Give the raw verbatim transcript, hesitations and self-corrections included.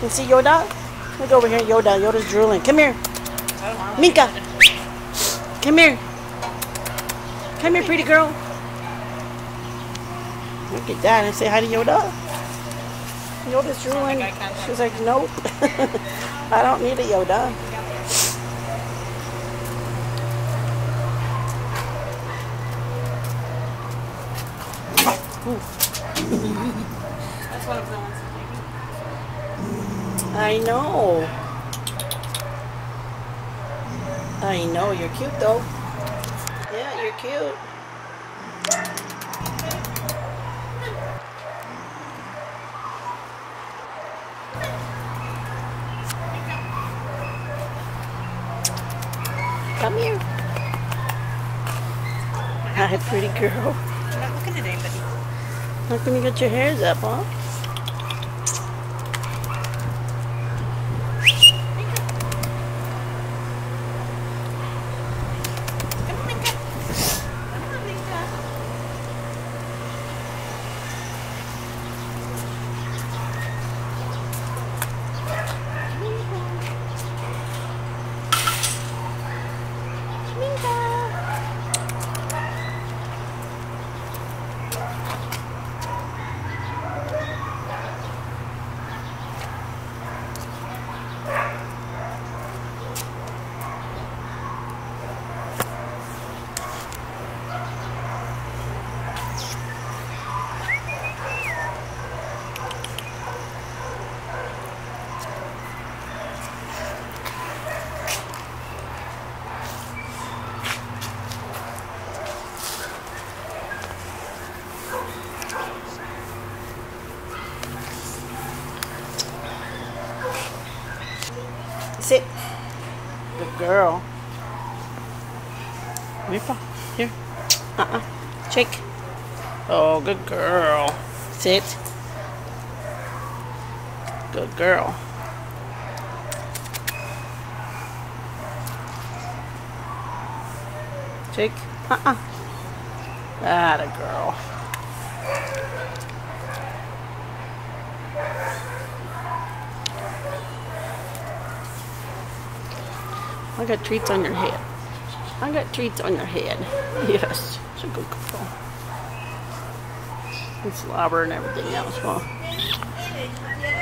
You see Yoda? Look over here, Yoda. Yoda's drooling. Come here. Minka. Come here. Come here, pretty girl. Look at that and say hi to Yoda. Yoda's drooling. She's like, nope. I don't need a Yoda. That's one of the ones. I know. I know. You're cute though. Yeah, you're cute. Come here. Hi, pretty girl. I'm not looking at anybody. How come you got your hairs up, huh? Sit. Good girl. Here. Uh-uh. Shake. Oh, good girl. Sit. Good girl. Shake. Uh-uh. Atta girl. I got treats on your head. I got treats on your head. Yes, it's a good girl. And slobber and everything else, huh?